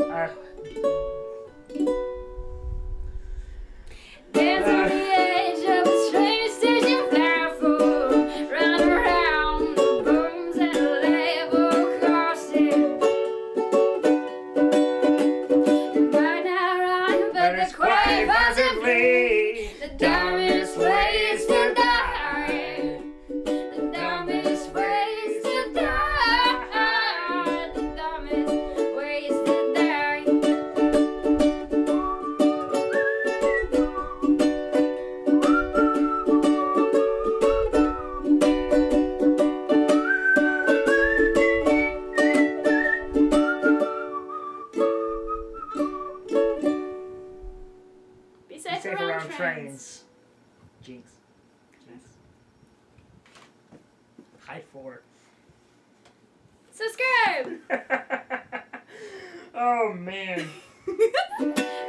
Dance on the edge of a strange station platform, run around the booms and level crossing. Might not run, but it's quite possibly the dumbest ways to die. The dumbest ways to die. The dumbest ways to die. Be safe around trains. Jinx. High 4. Subscribe! Oh man.